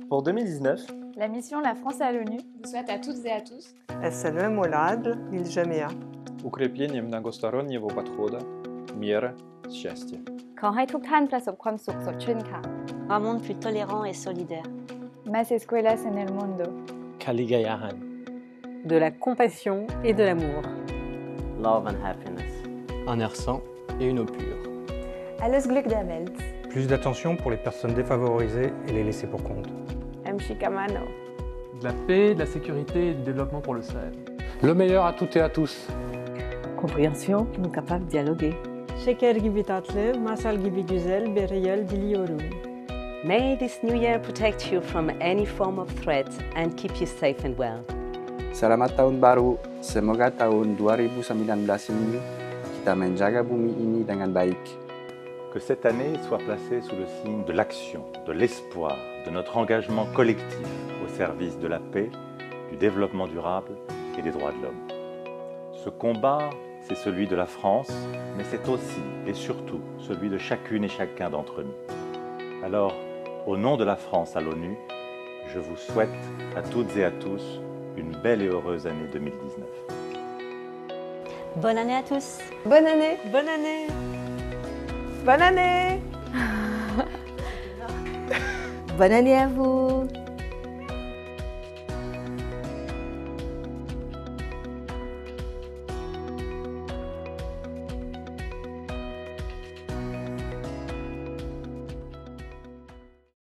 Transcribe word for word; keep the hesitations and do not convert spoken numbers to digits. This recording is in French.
Pour deux mille dix-neuf, la mission La France à l'ONU vous souhaite à toutes et à tous السلام والعدل للجميع. Укрепление многостороннего подхода, мира, счастья. ขอให้ทุกท่านประสบความสุขสดชื่นค่ะ Un monde plus tolérant et solidaire. Más escuelas en el mundo. Kaligayahan. De la compassion et de l'amour. Love and happiness. Un air sain et une eau pure. Alles Glück der Welt. Plus d'attention pour les personnes défavorisées et les laissées pour compte. Mshikamano. De la paix, de la sécurité et du développement pour le Sahel. Le meilleur à toutes et à tous. Compréhension, nous capables de dialoguer. Şeker gibi tatlı, masal gibi güzel bir yıl diliyorum. May this new year protect you from any form of threat and keep you safe and well. Selamat Tahun Baru, semoga tahun dua ribu sembilan belas ini kita menjaga bumi ini dengan baik. Que cette année soit placée sous le signe de l'action, de l'espoir, de notre engagement collectif au service de la paix, du développement durable et des droits de l'homme. Ce combat, c'est celui de la France, mais c'est aussi et surtout celui de chacune et chacun d'entre nous. Alors, au nom de la France à l'ONU, je vous souhaite à toutes et à tous une belle et heureuse année deux mille dix-neuf. Bonne année à tous. Bonne année. Bonne année. Bonne année. Bonne année à vous.